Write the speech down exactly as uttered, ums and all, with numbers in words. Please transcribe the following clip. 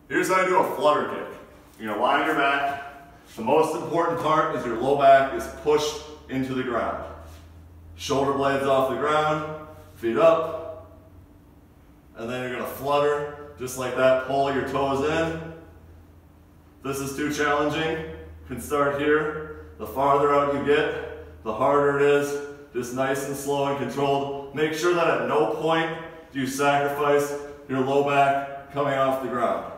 Here's how you do a flutter kick. You're gonna lie on your back. The most important part is your low back is pushed into the ground. Shoulder blades off the ground, feet up, and then you're gonna flutter just like that. Pull your toes in. If this is too challenging, you can start here. The farther out you get, the harder it is. Just nice and slow and controlled. Make sure that at no point do you sacrifice your low back coming off the ground.